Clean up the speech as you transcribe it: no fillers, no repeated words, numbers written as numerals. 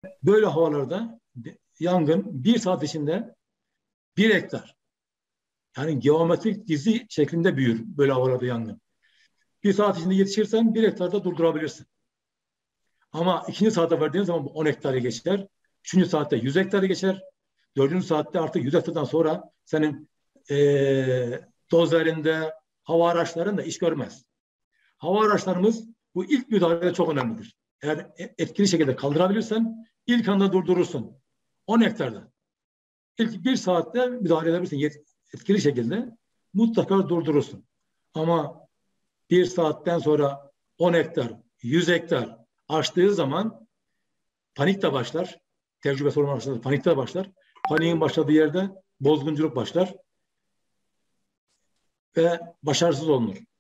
böyle havalarda yangın 1 saat içinde 1 hektar. Yani geometrik dizi şeklinde büyür böyle havalarda yangın. 1 saat içinde yetişirsen 1 hektarda durdurabilirsin. Ama ikinci saate verdiğin zaman bu 10 hektarı geçer. Üçüncü saatte 100 hektarı geçer. Dördüncü saatte artık 100 hektardan sonra senin dozerinde, hava araçların da iş görmez. Hava araçlarımız bu ilk müdahalede çok önemlidir. Eğer etkili şekilde kaldırabilirsen ilk anda durdurursun. 10 hektarda. İlk 1 saatte müdahale edebilirsin. Etkili şekilde mutlaka durdurursun. Ama 1 saatten sonra 10 hektar, 100 hektar aştığı zaman panik de başlar. Tecrübesi olan arkadaşlar panik de başlar. Paniğin başladığı yerde bozgunculuk başlar ve başarısız olunur.